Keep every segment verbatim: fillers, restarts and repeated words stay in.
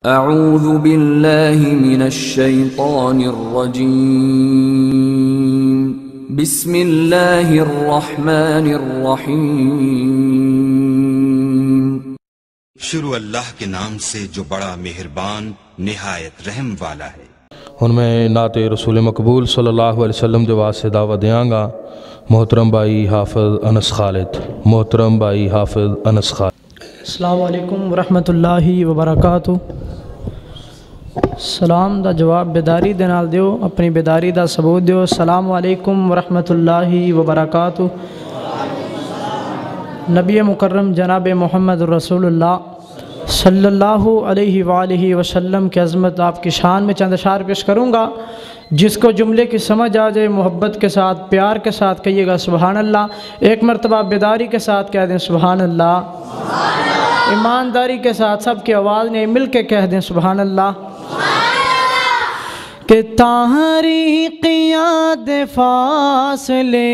اعوذ باللہ من الشیطان الرجیم بسم اللہ الرحمن الرحیم۔ شروع اللہ کے نام سے جو بڑا مہربان نہایت رحم والا ہے۔ ہن میں نعت رسول مقبول صلی اللہ علیہ وسلم جو واسطے دعوت دیاں گا محترم بھائی حافظ انس خالد محترم بھائی حافظ انس خالد۔ السلام علیکم ورحمۃ اللہ وبرکاتہ۔ سلام دا جواب بیداری دے نال دیو، اپنی بیداری دا ثبوت دیو۔ السلام علیکم ورحمۃ اللہ وبرکاتہ۔ نبی مکرم جناب محمد رسول اللہ صلی اللہ علیہ وآلہ وسلم کی عظمت آپ کی شان میں چند اشعار پیش کروں گا، جس کو جملے کی سمجھ آ جائے محبت کے ساتھ پیار کے ساتھ کہیے گا سبحان اللہ۔ ایک مرتبہ بیداری کے ساتھ کہہ دیں سبحان اللہ، ایمانداری کے ساتھ سب کی آواز نے مل کے کہہ دیں سبحان اللہ۔ کہ تاریخیات فاصلے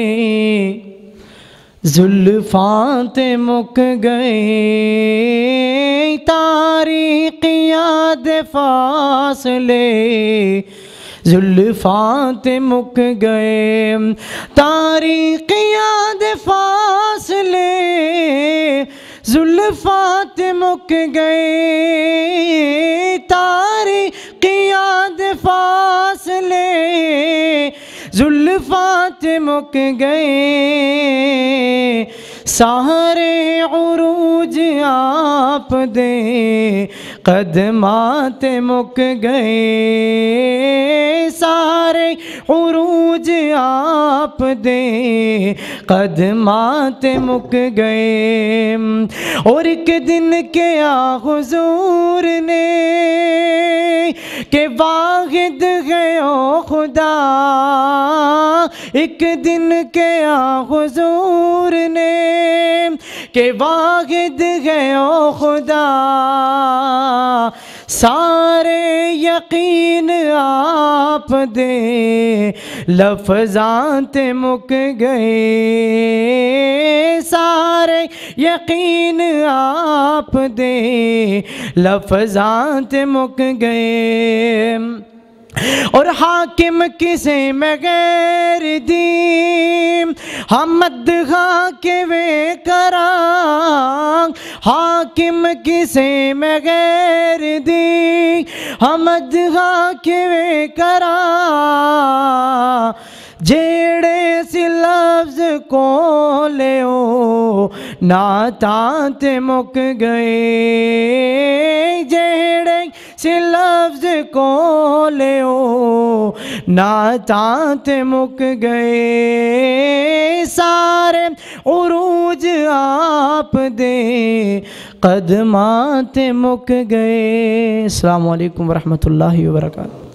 زلفاں تے مک گئے، تاریخیات فاصلے زلفاں تے مک گئے، تاریخیات فاصلے زلفاں تے مک گئے، تاریخیات فاصلے زلفاں تے مک گئے، سارے عروج آپ دے قدمات مک گئے، سارے عروج آپ دے قدمات مک گئے، اور ایک دن کیا حضور نے کہ واحد ہے او خدا، ایک دن کیا حضور نے کہ واحد ہے او خدا، سارے یقین آپ دے لفظاں تے مک گئے، سارے یقین آپ دے لفظاں تے مک گئے، اور حاکم کسے میں غیر دی حمد ہاں کے وے کراں، حاکم کسے میں غیر دی حمد ہاں کے وے کراں، جیڑے سی لفظ کو لیو نعتاں تے مک گئے، جیڑے سی لفظ کو لیو نعتاں تے مک گئے، سارے عروج آپ دے قدماں تے مک گئے۔ السلام علیکم ورحمۃ اللہ وبرکاتہ۔